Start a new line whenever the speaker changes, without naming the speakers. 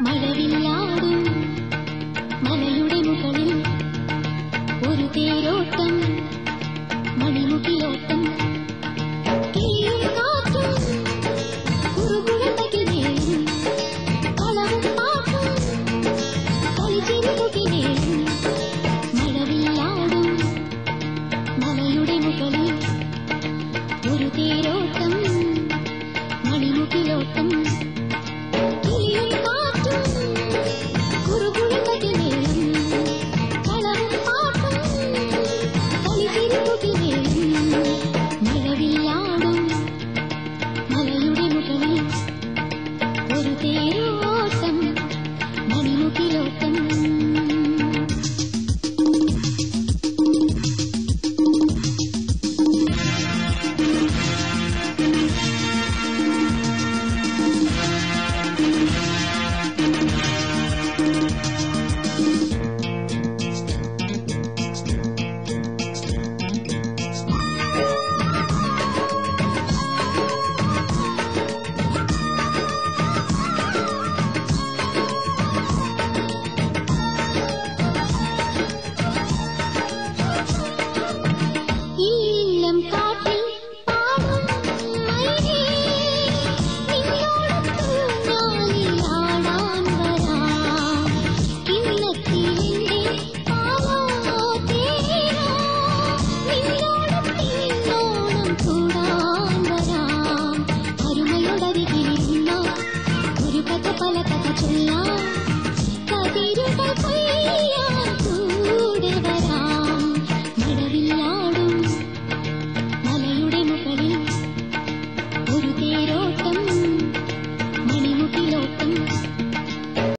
മഴവില്ലാടും മലയുടെ മുകളിൽ ഒരു തേരോട്ടം മണിമുകിലോട്ടം കിളിയും കാറ്റും കുറുകുഴമ്പകിലേറും കളവും പാട്ടും കളിച്ചിരിക്കുകയിലേറും മഴവില്ലാടും മലയുടെ മുകളിൽ ഒരു തേരോട്ടം മണിമുകിലോട്ടം കിളിയും കാറ്റും കുറുകുഴമ്പകിലേറും കളവും പാട്ടും കളിച്ചിരിക്കുകയിലേറും മഴവില്ലാടും മലയുടെ മുകളിൽ ഒരു തേരോട്ടം മണിമുകിലോട്ടം മലയുടെ മുകളിൽ ഒരു തേരോട്ടം